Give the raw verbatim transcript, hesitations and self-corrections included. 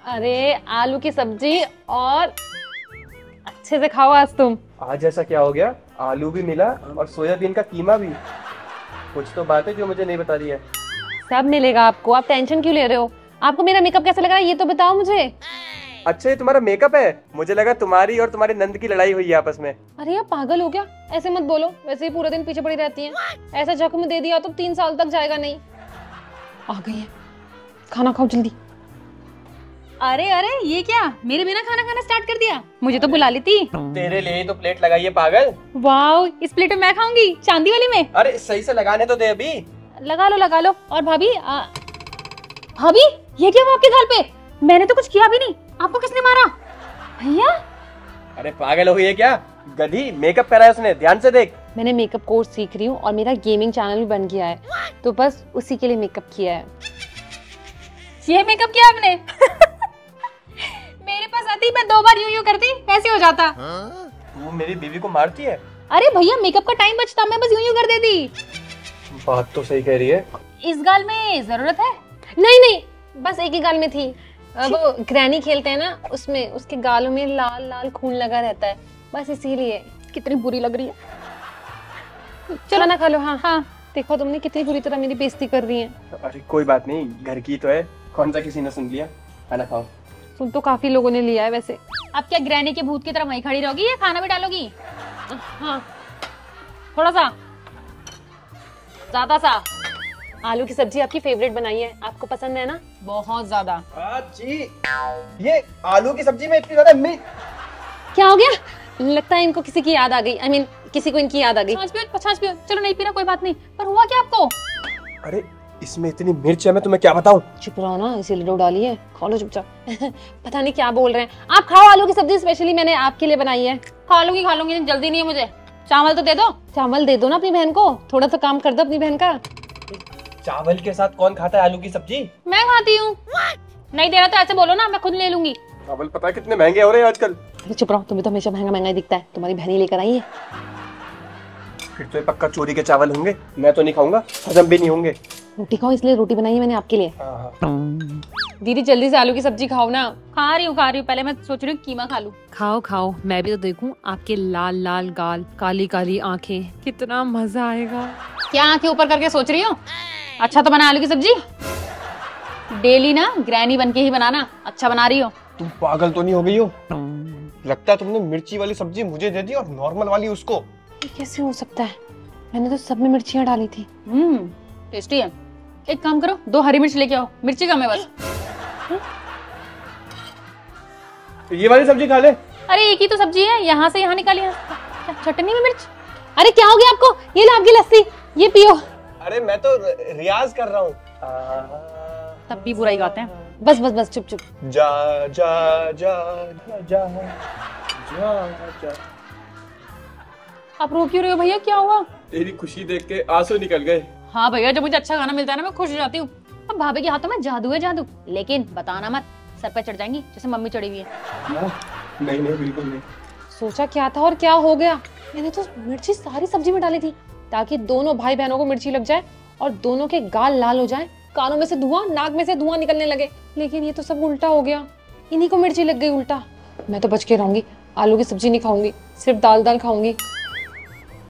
अरे आलू की सब्जी और अच्छे से खाओ आज तुम। आज ऐसा क्या हो गया? आलू भी मिला और सोयाबीन का कीमा भी। कुछ तो बात है जो मुझे नहीं बता रही है। सब मिलेगा आपको, आप टेंशन क्यों ले रहे हो? आपको मेरा मेकअप कैसा लग रहा है ये तो बताओ मुझे। अच्छा ये तुम्हारा मेकअप है? मुझे लगा तुम्हारी और तुम्हारे नंद की लड़ाई हुई है आपस में। अरे आप पागल हो क्या? ऐसे मत बोलो, वैसे ही पूरे दिन पीछे पड़ी रहती हैं। ऐसा जख्म दे दिया तो तीन साल तक जाएगा नहीं। आ गई है, खाना खाओ जल्दी। अरे अरे ये क्या, मेरे बिना खाना खाना स्टार्ट कर दिया? मुझे तो बुला लेती। तेरे लिए ही तो प्लेट लगाई है पागल। वाओ, इस प्लेट में मैं खाऊंगी, चांदी वाली में। अरे सही से लगाने तो दे अभी। लगा लो लगा लो। और भाभी आ... भाभी ये क्या हुआ आपके गाल पे? मैंने तो कुछ किया भी नहीं। आपको किसने मारा? भैया अरे पागल हो गई है क्या? गधी, मेकअप कराया उसने, ध्यान से देख। मैंने मेकअप कोर्स सीख रही हूँ और मेरा गेमिंग चैनल भी बन गया है, तो बस उसी के लिए मेकअप किया है। ये मेकअप किया आपने? मेरे पास आती मैं दो बार यूं यूं करती, कैसे हो जाता? तू मेरी बीवी को मारती है? अरे भैया मेकअप का टाइम बचता, मैं बस यूं यूं कर देती। बात तो सही कह रही है। इस गाल में जरूरत है? नहीं नहीं, बस एक ही गाल में थी। वो ग्रैनी खेलते हैं ना, उसमें उसके गालों में लाल लाल खून लगा रहता है, बस इसीलिए। कितनी बुरी लग रही है। चलो ना खा लो। हाँ हाँ, देखो तुमने कितनी बुरी तरह मेरी बेइज्जती कर रही है। अरे कोई बात नहीं, घर की तो है, कौन सा किसी ने सुन लिया। खाना खाओ। सुन तो काफी लोगों ने लिया है वैसे। अब क्या ग्रैनी के भूत की तरह वहीं खड़ी रहोगी या खाना भी डालोगी? हाँ थोड़ा सा ज्यादा सा। आलू की सब्जी आपकी फेवरेट बनाई है, आपको पसंद है ना? बहुत ज्यादा। जी, ये आलू की सब्जी में इतनी ज्यादा मिर्च। क्या हो गया? लगता है इनको किसी की याद आ गई। आई I मीन mean, किसी को इनकी याद आ गई। छाछ पियो, छाछ पियो। चलो नहीं पीना कोई बात नहीं, पर हुआ क्या आपको? अरे इसमें इतनी मिर्च है, मैं तुम्हें क्या बताऊं। चुप रहो ना, इसीलिए डो डाली है। खा लो चुपचाप। पता नहीं क्या बोल रहे हैं। आप खाओ, आलू की सब्जी स्पेशली मैंने आपके लिए बनाई है। खा लूंगी खा लूंगी, जल्दी नहीं है मुझे। चावल तो दे दो। चावल दे दो ना अपनी बहन को, थोड़ा सा काम कर दो अपनी बहन का। चावल के साथ कौन खाता है आलू की सब्जी? मैं खाती हूँ। नहीं दे रहा तो ऐसे बोलो ना, मैं खुद ले लूंगी। चावल पता है कितने महंगे हो रहे हैं आजकल। अरे चुप रहो, तुम्हें तो हमेशा महंगा महंगा ही दिखता है। तुम्हारी बहन ही लेकर आई है। फिर तो ये पक्का चोरी के चावल होंगे। मैं तो नहीं खाऊंगा, हजम भी नहीं होंगे। रोटी खाओ, इसलिए रोटी बनाई है मैंने आपके लिए। हाँ हाँ। दीदी जल्दी से आलू की सब्जी खाओ ना। खा रही हूँ खा रही हूँ, पहले मैं सोच रही हूँ कीमा खा लूँ। खाओ खाओ, मैं भी तो देखूं आपके लाल लाल गाल, काली काली आंखें, कितना मजा आएगा। क्या आंखें ऊपर करके सोच रही हो? अच्छा तो बना आलू की सब्जी। डेली ना ग्रैनी बन के ही बनाना। अच्छा बना रही हो। तुम पागल तो नहीं हो गई हो? लगता है तुमने मिर्ची वाली सब्जी मुझे दे दी और नॉर्मल वाली उसको। ये कैसे हो सकता है? मैंने तो सब में मिर्चियाँ डाली थी। हम्म टेस्टी है। एक काम करो, दो हरी मिर्च लेके आओ, मिर्ची कम है बस। ये वाली सब्जी खा ले। अरे एक ही तो सब्जी है, यहाँ से यहाँ निकाली। क्या चटनी में मिर्च? अरे क्या हो गया आपको? ये लो आपकी लस्सी, ये पियो। अरे मैं तो रियाज कर रहा हूँ। तब भी बुरा ही गाते हैं। बस बस बस चुप चुप। जा जा जा जा जा जा। आप रो क्यों रहे हो भैया, क्या हुआ? तेरी खुशी देख के आंसू निकल गए। हाँ भैया, जब मुझे अच्छा खाना मिलता है ना मैं खुश हो जाती हूँ। अब भाभी के हाथों में जादू है जादू, लेकिन बताना मत, सर पे चढ़ जाएंगी जैसे मम्मी चढ़ी हुई है। नहीं नहीं बिल्कुल नहीं। सोचा क्या था और क्या हो गया। मैंने तो मिर्ची सारी सब्जी में डाली थी ताकि दोनों भाई बहनों को मिर्ची लग जाए और दोनों के गाल लाल हो जाए, कानों में से धुआं, नाक में से धुआं निकलने लगे। लेकिन ये तो सब उल्टा हो गया, इन्हीं को मिर्ची लग गई उल्टा। मैं तो बच के रहूंगी, आलू की सब्जी नहीं खाऊंगी, सिर्फ दाल दाल खाऊंगी।